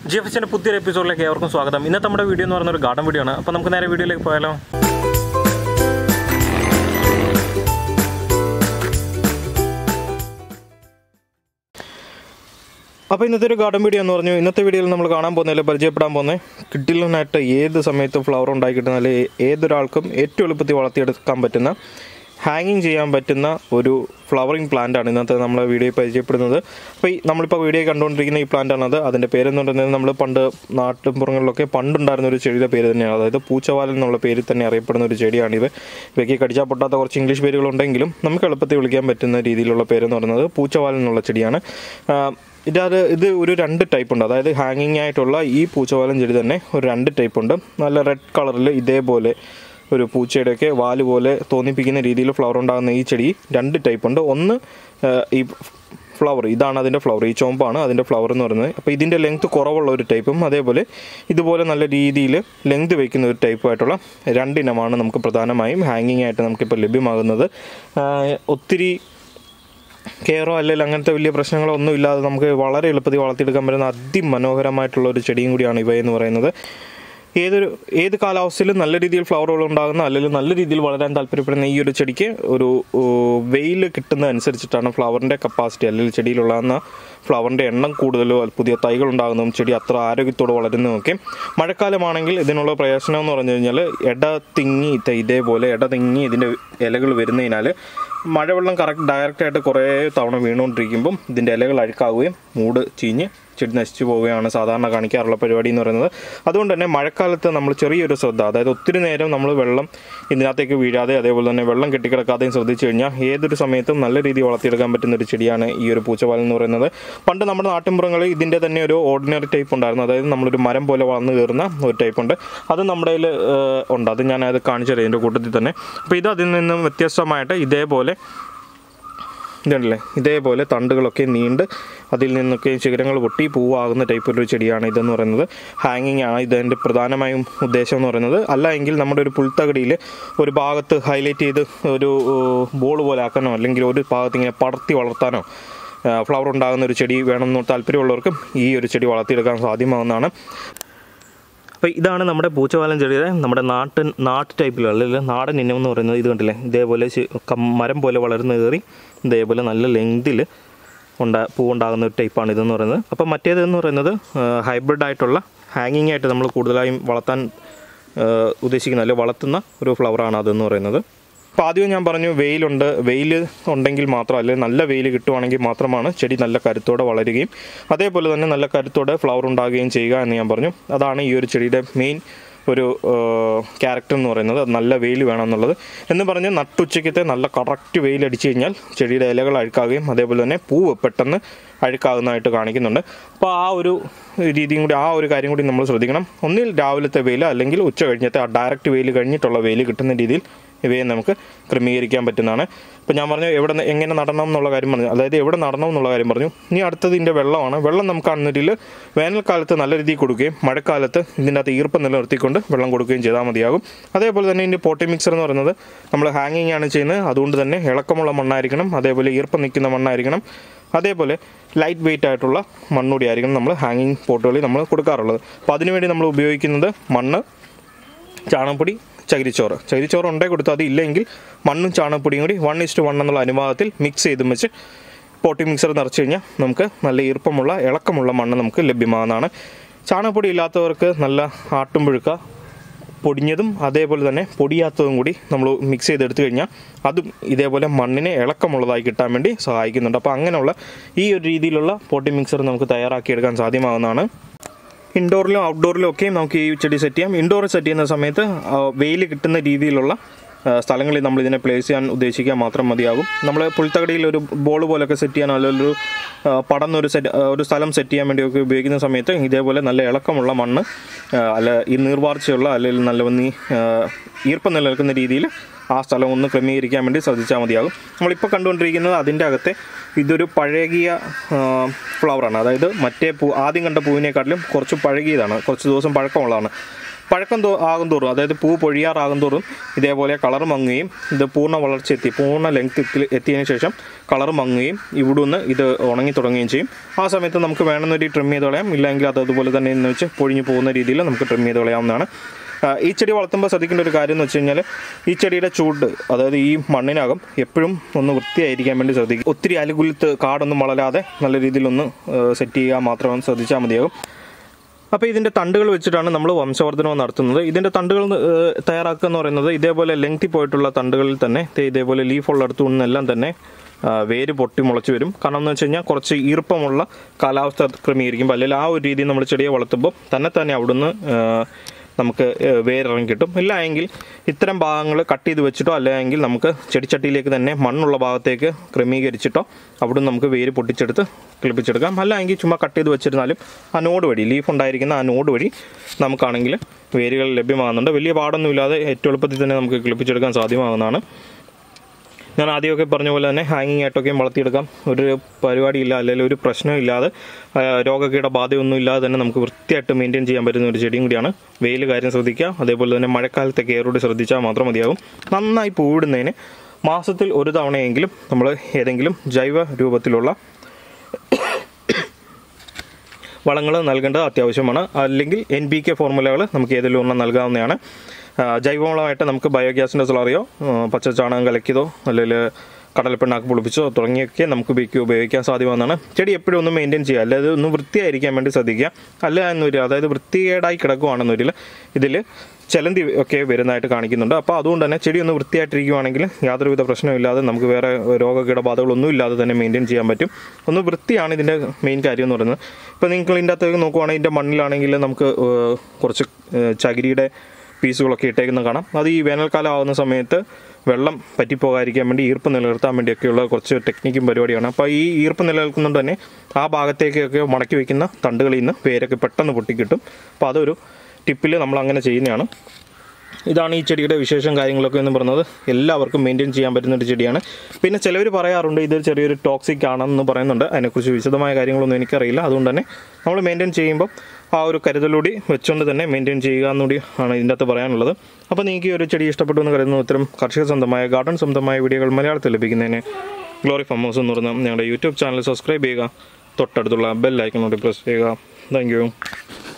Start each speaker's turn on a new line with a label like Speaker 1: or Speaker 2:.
Speaker 1: GFHന്റെ പുതിയൊരു എപ്പിസോഡിലേക്ക് ഏവർക്കും സ്വാഗതം. ഇന്നത്തെ നമ്മുടെ വീഡിയോ എന്ന് പറയുന്ന ഒരു ഗാർഡൻ വീഡിയോ ആണ്. അപ്പോൾ നമുക്ക് നേരെ വീഡിയോയിലേക്ക് പോയാലോ. അപ്പോൾ ഇന്നത്തെ ഒരു ഗാർഡൻ വീഡിയോ എന്ന് പറഞ്ഞു. ഇന്നത്തെ വീഡിയോയിൽ നമ്മൾ കാണാൻ പോകുന്നതിൽ പരിചയപ്പെടാൻ പോകുന്നത് കിഡിലിനായിട്ട് ഏത് സമയത്തും ഫ്ലവർ ഉണ്ടാക്കി കിട്ടുന്ന, അല്ലെങ്കിൽ ഏതൊരാൾക്കും ഏറ്റവും എളുപ്പത്തിൽ വളർത്തിയെടുക്കാൻ പറ്റുന്ന, ഹാങ്ങിങ് ചെയ്യാൻ പറ്റുന്ന ഒരു ഫ്ലവറിങ് പ്ലാന്റാണ് ഇന്നത്തെ നമ്മളെ വീഡിയോ പരിചയപ്പെടുന്നത്. അപ്പോൾ നമ്മളിപ്പോൾ വീഡിയോ കണ്ടുകൊണ്ടിരിക്കുന്ന ഈ പ്ലാന്റാണത്. അതിൻ്റെ പേരെന്ന് പറയുന്നത് നമ്മൾ പണ്ട് നാട്ടുപുറങ്ങളിലൊക്കെ പണ്ടുണ്ടായിരുന്ന ഒരു ചെടിയുടെ പേര് തന്നെയാണ്. അതായത് പൂച്ചവാലൻ എന്നുള്ള പേരിൽ തന്നെ അറിയപ്പെടുന്ന ഒരു ചെടിയാണിത്. ഇവയ്ക്ക് കടിച്ചാൽ പൊട്ടാത്ത കുറച്ച് ഇംഗ്ലീഷ് പേരുകളുണ്ടെങ്കിലും നമുക്ക് എളുപ്പത്തിൽ വിളിക്കാൻ പറ്റുന്ന രീതിയിലുള്ള പേരെന്ന് പറയുന്നത് പൂച്ചവാലൻ എന്നുള്ള ചെടിയാണ്. ഇത് ഒരു 2 ടൈപ്പ് ഉണ്ട്. അതായത് ഹാങ്ങിങ് ആയിട്ടുള്ള ഈ പൂച്ചവാലൻ ചെടി തന്നെ ഒരു 2 ടൈപ്പ് ഉണ്ട്. നല്ല റെഡ് കളറിൽ ഇതേപോലെ ഒരു പൂച്ചയുടെയൊക്കെ വാല് പോലെ തോന്നിപ്പിക്കുന്ന രീതിയിൽ ഫ്ലവർ ഉണ്ടാകുന്ന ഈ ചെടി 2 ടൈപ്പ് ഉണ്ട്. ഒന്ന് ഈ ഫ്ലവർ, ഇതാണ് അതിൻ്റെ ഫ്ലവർ, ഈ ചോമ്പാണ് അതിൻ്റെ ഫ്ലവർ എന്ന് പറയുന്നത്. അപ്പോൾ ഇതിൻ്റെ ലെങ്ത് കുറവുള്ള ഒരു ടൈപ്പും അതേപോലെ ഇതുപോലെ നല്ല രീതിയിൽ ലെങ്ത് വയ്ക്കുന്ന ഒരു ടൈപ്പായിട്ടുള്ള 2 ഇനമാണ് നമുക്ക് പ്രധാനമായും ഹാങ്ങിങ് ആയിട്ട് നമുക്കിപ്പോൾ ലഭ്യമാകുന്നത്. ഒത്തിരി കെയറോ അല്ലെങ്കിൽ അങ്ങനത്തെ വലിയ പ്രശ്നങ്ങളോ ഒന്നും ഇല്ലാതെ നമുക്ക് വളരെ എളുപ്പത്തിൽ വളർത്തിയെടുക്കാൻ പറ്റുന്ന അതിമനോഹരമായിട്ടുള്ള ഒരു ചെടിയും കൂടിയാണ് ഇവയെന്ന് പറയുന്നത്. ഏത് കാലാവസ്ഥയിലും നല്ല രീതിയിൽ ഫ്ലവറുകൾ ഉണ്ടാകുന്ന, അല്ലെങ്കിൽ നല്ല രീതിയിൽ വളരാൻ താല്പര്യപ്പെടുന്ന ഈ ഒരു ചെടിക്ക് ഒരു വെയിൽ കിട്ടുന്ന അനുസരിച്ചിട്ടാണ് ഫ്ലവറിൻ്റെ കപ്പാസിറ്റി, അല്ലെങ്കിൽ ചെടിയിലുണ്ടാകുന്ന ഫ്ലവറിൻ്റെ എണ്ണം കൂടുതലോ പുതിയ തൈകൾ ഉണ്ടാകുന്നതും ചെടി അത്ര ആരോഗ്യത്തോടെ വളരുന്നതുമൊക്കെ. മഴക്കാലമാണെങ്കിൽ ഇതിനുള്ള പ്രയോജനം എന്ന് പറഞ്ഞു കഴിഞ്ഞാൽ ഇതേപോലെ ഇട തിങ്ങി ഇതിൻ്റെ ഇലകൾ വരുന്നതിനാൽ മഴവെള്ളം ഡയറക്റ്റായിട്ട് കുറേ തവണ വീണുകൊണ്ടിരിക്കുമ്പം ഇതിൻ്റെ ഇലകൾ അഴുക്കാവുകയും മൂട് ചീഞ്ഞ് ചെടി നശിച്ചു പോവുകയാണ് സാധാരണ കാണിക്കാറുള്ള പരിപാടി എന്ന് പറയുന്നത്. അതുകൊണ്ട് തന്നെ മഴക്കാലത്ത് നമ്മൾ ചെറിയൊരു ശ്രദ്ധ, അതായത് ഒത്തിരി നേരം നമ്മൾ വെള്ളം ഇതിനകത്തേക്ക് വീഴാതെ, അതേപോലെ തന്നെ വെള്ളം കെട്ടിക്കിടക്കാതെയും ശ്രദ്ധിച്ചു കഴിഞ്ഞാൽ ഏതൊരു സമയത്തും നല്ല രീതിയിൽ വളർത്തിയെടുക്കാൻ പറ്റുന്ന ഒരു ചെടിയാണ് ഈ ഒരു പൂച്ചവാലൻ എന്ന് പറയുന്നത്. പണ്ട് നമ്മുടെ നാട്ടിൻപുറങ്ങളിൽ ഇതിൻ്റെ തന്നെ ഒരു ഓർഡിനറി ടൈപ്പ് ഉണ്ടായിരുന്നു. അതായത് നമ്മളൊരു മരം പോലെ വളർന്നു കയറുന്ന ഒരു ടൈപ്പ് ഉണ്ട്. അത് നമ്മുടെ കയ്യിൽ ഉണ്ട്. അത് ഞാനത് കാണിച്ചു തരാം ഇതിൻ്റെ കൂട്ടത്തിൽ തന്നെ. അപ്പോൾ ഇത് അതിൽ നിന്നും വ്യത്യസ്തമായിട്ട് ഇതേപോലെ തണ്ടുകളൊക്കെ നീണ്ട് അതിൽ നിന്നൊക്കെ ശിഖരങ്ങൾ പൊട്ടി പൂവാകുന്ന ടൈപ്പ് ഒരു ചെടിയാണ് ഇതെന്ന് പറയുന്നത്. ഹാങ്ങിങ് ആണ് ഇതിൻ്റെ പ്രധാനമായും ഉദ്ദേശം എന്ന് പറയുന്നത്. അല്ല എങ്കിൽ നമ്മുടെ ഒരു പുൽത്തകടിയിൽ ഒരു ഭാഗത്ത് ഹൈലൈറ്റ് ചെയ്ത് ഒരു ബോൾ പോലെ ആക്കാനോ, അല്ലെങ്കിൽ ഒരു ഭാഗത്ത് ഇങ്ങനെ പടർത്തി വളർത്താനോ, ഫ്ലവർ ഉണ്ടാകുന്ന ഒരു ചെടി വേണമെന്ന് താല്പര്യമുള്ളവർക്കും ഈ ഒരു ചെടി വളർത്തിയെടുക്കാൻ സാധ്യമാകുന്നതാണ്. അപ്പോൾ ഇതാണ് നമ്മുടെ പൂച്ചവാലൻ ചെടിയുടെ നമ്മുടെ നാട്ട് ടൈപ്പിലുള്ള, അല്ലെങ്കിൽ നാടൻ ഇനം എന്ന് പറയുന്നത്. ഇത് കണ്ടില്ലേ, ഇതേപോലെ മരം പോലെ വളർന്ന് കയറി ഇതേപോലെ നല്ല ലെങ്തിൽ പൂവുണ്ടാകുന്ന ഒരു ടൈപ്പാണ് ഇതെന്ന് പറയുന്നത്. അപ്പോൾ മറ്റേതെന്ന് പറയുന്നത് ഹൈബ്രിഡ് ആയിട്ടുള്ള ഹാങ്ങിങ് ആയിട്ട് നമ്മൾ കൂടുതലായും വളർത്താൻ ഉദ്ദേശിക്കുന്ന, അല്ലെങ്കിൽ വളർത്തുന്ന ഒരു ഫ്ലവറാണ് അതെന്ന് പറയുന്നത്. അപ്പോൾ ആദ്യം ഞാൻ പറഞ്ഞു വെയിൽ ഉണ്ടെങ്കിൽ മാത്രം, അല്ലെങ്കിൽ നല്ല വെയിൽ കിട്ടുവാണെങ്കിൽ മാത്രമാണ് ചെടി നല്ല കരുത്തോടെ വളരുകയും അതേപോലെ തന്നെ നല്ല കരുത്തോടെ ഫ്ലവർ ഉണ്ടാകുകയും ചെയ്യുക എന്ന് ഞാൻ പറഞ്ഞു. അതാണ് ഈ ഒരു ചെടിയുടെ മെയിൻ ഒരു ക്യാരക്ടർ എന്ന് പറയുന്നത്. നല്ല വെയിൽ വേണമെന്നുള്ളത് എന്ന് പറഞ്ഞ് നട്ടുച്ചയ്ക്കത്തെ നല്ല കറക്റ്റ് വെയിൽ അടിച്ചു കഴിഞ്ഞാൽ ചെടിയുടെ ഇലകൾ അഴുക്കാകുകയും അതേപോലെ തന്നെ പൂവ് പെട്ടെന്ന് അഴുക്കാകുന്നതായിട്ട് കാണിക്കുന്നുണ്ട്. അപ്പോൾ ആ ഒരു രീതിയും കൂടി, ആ ഒരു കാര്യം കൂടി നമ്മൾ ശ്രദ്ധിക്കണം. ഒന്നിൽ രാവിലത്തെ വെയിൽ, അല്ലെങ്കിൽ ഉച്ച കഴിഞ്ഞത്തെ ആ ഡയറക്റ്റ് വെയിൽ കഴിഞ്ഞിട്ടുള്ള വെയിൽ കിട്ടുന്ന രീതിയിൽ ഇവയെ നമുക്ക് ക്രമീകരിക്കാൻ പറ്റുന്നതാണ്. ഇപ്പോൾ ഞാൻ പറഞ്ഞു എങ്ങനെ നടണം എന്നുള്ള കാര്യം പറഞ്ഞു, അതായത് എവിടെ നടണം എന്നുള്ള കാര്യം പറഞ്ഞു. ഇനി അടുത്തത് ഇതിൻ്റെ വെള്ളമാണ്. വെള്ളം നമുക്ക് കാണുന്നതിൽ വേനൽക്കാലത്ത് നല്ല രീതിയിൽ കൊടുക്കുകയും മഴക്കാലത്ത് ഇതിൻ്റെ അകത്ത് ഈർപ്പം നിലനിർത്തിക്കൊണ്ട് വെള്ളം കൊടുക്കുകയും ചെയ്താൽ മതിയാകും. അതേപോലെ തന്നെ ഇതിൻ്റെ പോട്ടി മിക്സർ എന്ന് പറയുന്നത് നമ്മൾ ഹാങ്ങിങ് ആണ് ചെയ്യുന്നത്. അതുകൊണ്ട് തന്നെ ഇളക്കമുള്ള മണ്ണായിരിക്കണം, അതേപോലെ ഈർപ്പം നിൽക്കുന്ന മണ്ണായിരിക്കണം, അതേപോലെ ലൈറ്റ് വെയിറ്റ് ആയിട്ടുള്ള മണ്ണൂടി ആയിരിക്കണം നമ്മൾ ഹാങ്ങിങ് പോട്ടുകളിൽ നമ്മൾ കൊടുക്കാറുള്ളത്. അപ്പോൾ അതിനുവേണ്ടി നമ്മൾ ഉപയോഗിക്കുന്നത് മണ്ണ്, ചാണകപ്പൊടി, ചകിരിച്ചോറ് ഉണ്ടെങ്കിൽ കൊടുത്താൽ അത്, ഇല്ലെങ്കിൽ മണ്ണും ചാണകപ്പൊടിയും കൂടി 1:1 എന്നുള്ള അനുപാതത്തിൽ മിക്സ് ചെയ്തും വെച്ച് പോട്ടി മിക്സർ നിറച്ച് കഴിഞ്ഞാൽ നമുക്ക് നല്ല ഈർപ്പമുള്ള ഇളക്കമുള്ള മണ്ണ് നമുക്ക് ലഭ്യമാകുന്നതാണ്. ചാണകപ്പൊടി ഇല്ലാത്തവർക്ക് നല്ല ആട്ടുംപുഴുക്ക പൊടിഞ്ഞതും അതേപോലെ തന്നെ പൊടിയാത്തതും കൂടി നമ്മൾ മിക്സ് ചെയ്തെടുത്തു കഴിഞ്ഞാൽ അതും ഇതേപോലെ മണ്ണിനെ ഇളക്കമുള്ളതായി കിട്ടാൻ വേണ്ടി സഹായിക്കുന്നുണ്ട്. അപ്പോൾ അങ്ങനെയുള്ള ഈ ഒരു രീതിയിലുള്ള പോട്ടി മിക്സർ നമുക്ക് തയ്യാറാക്കിയെടുക്കാൻ സാധ്യമാകുന്നതാണ്. ഇൻഡോറിലും ഔട്ട്ഡോറിലും ഒക്കെ നമുക്ക് ഈ ചെടി സെറ്റ് ചെയ്യാം. ഇൻഡോർ സെറ്റ് ചെയ്യുന്ന സമയത്ത് വെയിൽ കിട്ടുന്ന രീതിയിലുള്ള സ്ഥലങ്ങളിൽ നമ്മൾ ഇതിനെ പ്ലേസ് ചെയ്യാൻ ഉദ്ദേശിക്കാൻ മാത്രം മതിയാകും. നമ്മൾ പുൽത്തകടിയിൽ ഒരു ബോൾ പോലൊക്കെ സെറ്റ് ചെയ്യാൻ, അല്ലെങ്കിൽ ഒരു സ്ഥലം സെറ്റ് ചെയ്യാൻ വേണ്ടിയൊക്കെ ഉപയോഗിക്കുന്ന സമയത്ത് ഇതേപോലെ നല്ല ഇളക്കമുള്ള മണ്ണ്, ഈ നീർവാർച്ചയുള്ള, അല്ലെങ്കിൽ നല്ല ഈർപ്പം നിലനിൽക്കുന്ന രീതിയിൽ ആ സ്ഥലം ഒന്ന് ക്രമീകരിക്കാൻ വേണ്ടി ശ്രദ്ധിച്ചാൽ മതിയാകും. നമ്മളിപ്പോൾ കണ്ടുകൊണ്ടിരിക്കുന്നത് അതിൻ്റെ അകത്തെ ഇതൊരു പഴകിയ ഫ്ലവറാണ്. അതായത് ആദ്യം കണ്ട പൂവിനെക്കാട്ടിലും കുറച്ച് പഴകിയതാണ്, കുറച്ച് ദിവസം പഴക്കമുള്ളതാണ്. പഴക്കം ആകുന്തോറും, അതായത് പൂ പൊഴിയാറാകുന്തോറും ഇതേപോലെ കളർ മങ്ങുകയും ഇത് പൂർണ്ണ വളർച്ച പൂർണ്ണ ലെങ്ത് എത്തിയതിന് ശേഷം കളർ മങ്ങുകയും ഇവിടുന്ന് ഇത് ഉണങ്ങി തുടങ്ങുകയും ചെയ്യും. ആ സമയത്ത് നമുക്ക് വേണമെന്നൊരു ട്രിം ചെയ്ത് കളയാം, ഇല്ലെങ്കിൽ അതുപോലെ തന്നെ എന്ന് വെച്ച് പൊഴിഞ്ഞു പോകുന്ന രീതിയിൽ നമുക്ക് ട്രിം ചെയ്ത് കളയാവുന്നതാണ്. ഈ ചെടി വളർത്തുമ്പോൾ ശ്രദ്ധിക്കേണ്ട ഒരു കാര്യം എന്ന് വെച്ച് കഴിഞ്ഞാൽ ഈ ചെടിയുടെ ചൂട്, അതായത് ഈ മണ്ണിനകം എപ്പോഴും ഒന്ന് വൃത്തിയായിരിക്കാൻ വേണ്ടി ശ്രദ്ധിക്കുക. ഒത്തിരി അലുകുലത്ത് കാടൊന്നും വളരാതെ നല്ല രീതിയിലൊന്ന് സെറ്റ് ചെയ്യുക മാത്രം ശ്രദ്ധിച്ചാൽ മതിയാകും. അപ്പോൾ ഇതിൻ്റെ തണ്ടുകൾ വെച്ചിട്ടാണ് നമ്മൾ വംശവർദ്ധനവും നടത്തുന്നത്. ഇതിൻ്റെ തണ്ടുകൾ തയ്യാറാക്കുക എന്ന് പറയുന്നത് ഇതേപോലെ ലെങ്തി പോയിട്ടുള്ള തണ്ടുകളിൽ തന്നെ ഇതേപോലെ ലീഫുള്ള അടുത്തു നിന്നെല്ലാം തന്നെ വേര് പൊട്ടി മുളച്ച് വരും. കാരണം എന്ന് വെച്ച് കഴിഞ്ഞാൽ കുറച്ച് ഈർപ്പമുള്ള കാലാവസ്ഥ ക്രമീകരിക്കുമ്പോൾ അല്ലെങ്കിൽ ആ ഒരു രീതിയിൽ നമ്മൾ ചെടിയെ വളർത്തുമ്പോൾ തന്നെ അവിടുന്ന് നമുക്ക് വേരിറങ്ങി കിട്ടും. ഇല്ല എങ്കിൽ ഇത്തരം ഭാഗങ്ങൾ കട്ട് ചെയ്ത് വെച്ചിട്ടോ അല്ലെങ്കിൽ നമുക്ക് ചെടിച്ചട്ടിയിലേക്ക് തന്നെ മണ്ണുള്ള ഭാഗത്തേക്ക് ക്രമീകരിച്ചിട്ടോ അവിടുന്ന് നമുക്ക് വേര് പൊട്ടിച്ചെടുത്ത് കിളിപ്പിച്ചെടുക്കാം. അല്ലെങ്കിൽ ചുമ്മാ കട്ട് ചെയ്ത് വെച്ചിരുന്നാലും ആ നോഡ് വഴി, ലീഫ് ഉണ്ടായിരിക്കുന്ന ആ നോഡ് വഴി നമുക്കാണെങ്കിൽ വേരുകൾ ലഭ്യമാകുന്നുണ്ട്. വലിയ പാടൊന്നുമില്ലാതെ ഏറ്റവും എളുപ്പത്തിൽ തന്നെ നമുക്ക് കിളിപ്പിച്ചെടുക്കാൻ സാധ്യമാകുന്നതാണ്. ഞാൻ ആദ്യമൊക്കെ പറഞ്ഞ പോലെ തന്നെ ഹാങ്ങിങ് ആയിട്ടൊക്കെ വളർത്തിയെടുക്കാം. ഒരു പരിപാടിയില്ല, അല്ലെങ്കിൽ ഒരു പ്രശ്നമില്ലാതെ രോഗകീടബാധയൊന്നും ഇല്ലാതെ തന്നെ നമുക്ക് വൃത്തിയായിട്ട് മെയിൻറ്റെയിൻ ചെയ്യാൻ പറ്റുന്ന ഒരു ചെടിയും കൂടിയാണ്. വെയിൽ കാര്യം ശ്രദ്ധിക്കുക, അതേപോലെ തന്നെ മഴക്കാലത്തെ കെയറോട് ശ്രദ്ധിച്ചാൽ മാത്രം മതിയാകും. നന്നായി പൂവിടുന്നതിന് മാസത്തിൽ ഒരു തവണയെങ്കിലും നമ്മൾ ഏതെങ്കിലും ജൈവ രൂപത്തിലുള്ള വളങ്ങൾ നൽകേണ്ടത് അത്യാവശ്യമാണ്. അല്ലെങ്കിൽ NPK ഫോർമുലകൾ നമുക്ക് ഏതെങ്കിലും ഒന്നും നൽകാവുന്നതാണ്. ജൈവവളമായിട്ട് നമുക്ക് ബയോഗ്യാസിൻ്റെ സ്ലറിയോ പച്ച ചാണകം കലക്കിയതോ അല്ലെങ്കിൽ കടലപ്പിണ്ണാക്ക് പൊളിപ്പിച്ചോ തുടങ്ങിയൊക്കെ നമുക്ക് ഉപയോഗിക്കാൻ സാധ്യമാകുന്നതാണ്. ചെടി എപ്പോഴും ഒന്ന് മെയിൻറ്റെയിൻ ചെയ്യുക, അല്ലാതെ ഒന്ന് വൃത്തിയായിരിക്കാൻ വേണ്ടി ശ്രദ്ധിക്കുക. അല്ല എന്നൊരു, അതായത് വൃത്തികേടായി കിടക്കുകയാണെന്നൊരിൽ ഇതിൽ ചെലന്തി ഒക്കെ വരുന്നതായിട്ട് കാണിക്കുന്നുണ്ട്. അപ്പോൾ അതുകൊണ്ട് തന്നെ ചെടി ഒന്ന് വൃത്തിയായിട്ടിരിക്കുകയാണെങ്കിൽ യാതൊരുവിധ പ്രശ്നമില്ലാതെ നമുക്ക് വേറെ രോഗകീടബാധകളൊന്നും ഇല്ലാതെ തന്നെ മെയിൻറ്റെയിൻ ചെയ്യാൻ പറ്റും. ഒന്ന് വൃത്തിയാണ് ഇതിൻ്റെ മെയിൻ കാര്യം എന്ന് പറയുന്നത്. ഇപ്പോൾ നിങ്ങൾ ഇതിൻ്റെ അകത്തേക്ക് നോക്കുവാണെങ്കിൽ ഇതിൻ്റെ മണ്ണിലാണെങ്കിൽ നമുക്ക് കുറച്ച് ചകിരിയുടെ പീസുകളൊക്കെ ഇട്ടേക്കുന്ന കാണാം. അത് ഈ വേനൽക്കാലം ആകുന്ന സമയത്ത് വെള്ളം പറ്റിപ്പോകാതിരിക്കാൻ വേണ്ടി ഈർപ്പം നിലനിർത്താൻ വേണ്ടിയൊക്കെയുള്ള കുറച്ച് ടെക്നിക്കും പരിപാടിയാണ്. അപ്പോൾ ഈ ഈർപ്പം നിലനിൽക്കുന്നുണ്ട് തന്നെ ആ ഭാഗത്തേക്കൊക്കെ മടക്കി വയ്ക്കുന്ന തണ്ടുകളിൽ നിന്ന് വേരൊക്കെ പെട്ടെന്ന് പൊട്ടിക്കിട്ടും. അപ്പോൾ അതൊരു ടിപ്പിൽ നമ്മൾ അങ്ങനെ ചെയ്യുന്നതാണ്. ഇതാണ് ഈ ചെടിയുടെ വിശേഷം കാര്യങ്ങളൊക്കെ എന്ന് പറയുന്നത്. എല്ലാവർക്കും മെയിൻറ്റെയിൻ ചെയ്യാൻ പറ്റുന്ന ഒരു ചെടിയാണ്. പിന്നെ ചിലവർ പറയാറുണ്ട് ഇത് ചെറിയൊരു ടോക്സിക് ആണെന്ന് പറയുന്നുണ്ട്. അതിനെക്കുറിച്ച് വിശദമായ കാര്യങ്ങളൊന്നും എനിക്കറിയില്ല. അതുകൊണ്ട് തന്നെ നമ്മൾ മെയിൻറ്റെയിൻ ചെയ്യുമ്പോൾ ആ ഒരു കരുതലൂടി വെച്ചുകൊണ്ട് തന്നെ മെയിൻറ്റെയിൻ ചെയ്യുക എന്നുകൂടി ആണ് ഇതിൻ്റെ അകത്ത് പറയാനുള്ളത്. അപ്പോൾ നിങ്ങൾക്ക് ഈ ഒരു ചെടി ഇഷ്ടപ്പെട്ടു എന്ന് കരുതുന്നു. ഇത്തരം കർഷക സ്വന്തമായ ഗാർഡൻ സ്വന്തമായ വീഡിയോകൾ മലയാളത്തിൽ ലഭിക്കുന്നതിന് ഗ്ലോറി ഫാം ഹൗസ് എന്ന് പറയുന്ന ഞങ്ങളുടെ യൂട്യൂബ് ചാനൽ സബ്സ്ക്രൈബ് ചെയ്യുക. തൊട്ടടുത്തുള്ള ബെൽ ഐക്കൺ കൂടി പ്രസ് ചെയ്യുക. Thank U.